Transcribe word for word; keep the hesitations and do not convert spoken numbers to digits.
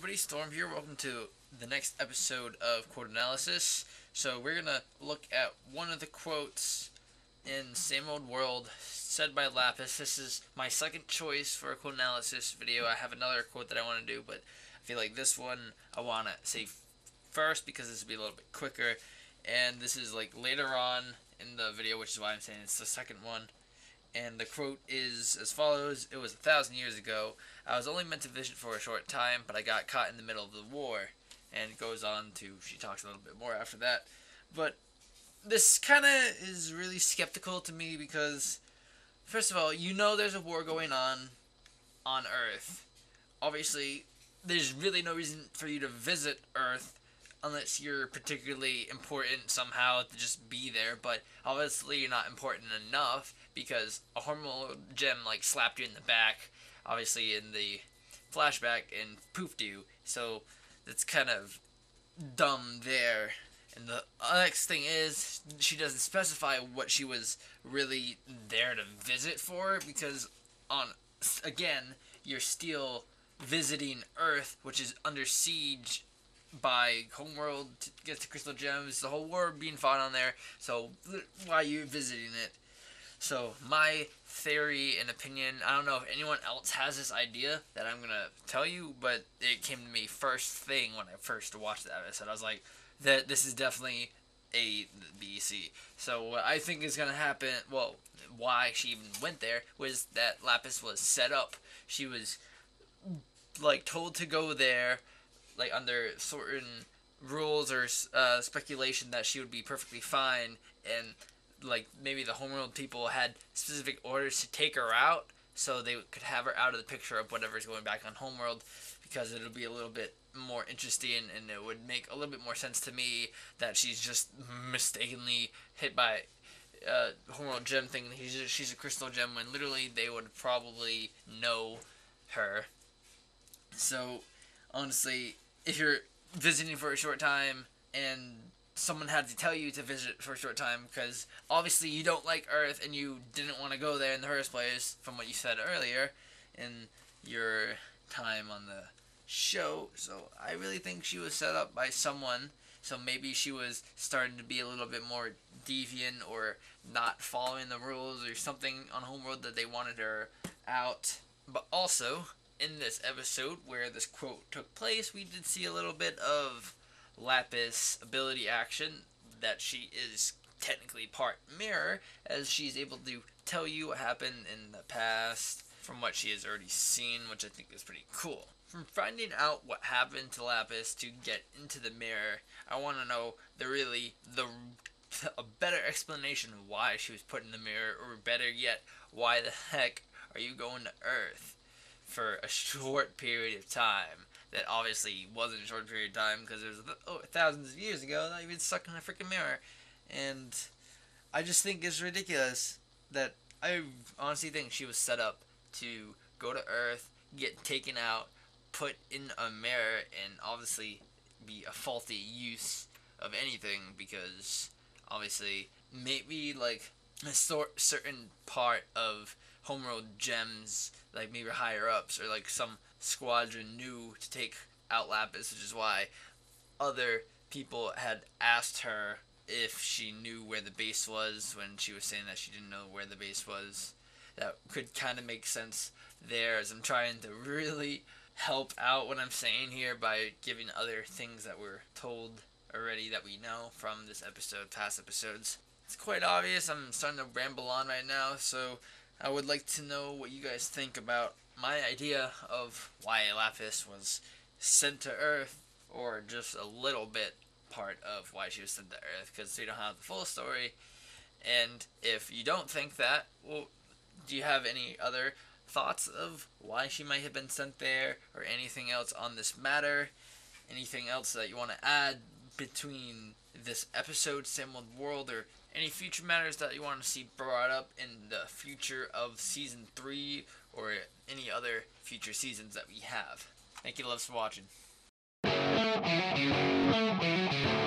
everybody, Storm here. Welcome to the next episode of Quote Analysis. So we're gonna look at one of the quotes in Same Old World said by Lapis. This is my second choice for a quote analysis video. I have another quote that I want to do, but I feel like this one I want to say first because this will be a little bit quicker. And this is like later on in the video, which is why I'm saying it's the second one. And the quote is as follows: "It was a thousand years ago. I was only meant to visit for a short time, but I got caught in the middle of the war." And it goes on to, she talks a little bit more after that. But this kind of is really skeptical to me because, first of all, you know there's a war going on on Earth. Obviously, there's really no reason for you to visit Earth unless you're particularly important somehow to just be there, but obviously you're not important enough because a hormonal gem like slapped you in the back, obviously in the flashback, and poofed you, so that's kind of dumb there. And the next thing is, she doesn't specify what she was really there to visit for, because on, again, you're still visiting Earth, which is under siege by Homeworld to get to Crystal Gems, the whole war being fought on there, so why are you visiting it? So my theory and opinion, I don't know if anyone else has this idea that I'm going to tell you, but it came to me first thing when I first watched that episode. I was like, that this is definitely a B C. So what I think is going to happen, well, why she even went there, was that Lapis was set up. She was like told to go there, like under certain rules or uh, speculation that she would be perfectly fine, and like maybe the Homeworld people had specific orders to take her out so they could have her out of the picture of whatever's going back on Homeworld, because it'll be a little bit more interesting and it would make a little bit more sense to me that she's just mistakenly hit by uh, Homeworld gem thing. He's just, she's a crystal gem when literally they would probably know her. So honestly, if you're visiting for a short time and someone had to tell you to visit for a short time because obviously you don't like Earth and you didn't want to go there in the first place, from what you said earlier in your time on the show, so I really think she was set up by someone. So maybe she was starting to be a little bit more deviant or not following the rules or something on Homeworld that they wanted her out. But also, in this episode where this quote took place, we did see a little bit of Lapis ability action, that she is technically part mirror, as she's able to tell you what happened in the past from what she has already seen, which I think is pretty cool. From finding out what happened to Lapis to get into the mirror, I want to know the really the a better explanation of why she was put in the mirror, or better yet, why the heck are you going to Earth for a short period of time? That obviously wasn't a short period of time, because it was oh, thousands of years ago that you've been stuck in a freaking mirror. And I just think it's ridiculous that I honestly think she was set up to go to Earth, get taken out, put in a mirror, and obviously be a faulty use of anything, because obviously maybe like a sort certain part of Homeworld gems, like maybe higher ups or like some squadron knew to take out Lapis, which is why other people had asked her if she knew where the base was when she was saying that she didn't know where the base was. That could kind of make sense there, as I'm trying to really help out what I'm saying here by giving other things that were told already that we know from this episode, past episodes. It's quite obvious. I'm starting to ramble on right now, so I would like to know what you guys think about my idea of why Lapis was sent to Earth, or just a little bit part of why she was sent to Earth, because we don't have the full story. And if you don't think that, well, do you have any other thoughts of why she might have been sent there, or anything else on this matter? Anything else that you want to add between this episode, Same Old World, or any future matters that you want to see brought up in the future of Season three, or any other future seasons that we have? Thank you, loves, for watching.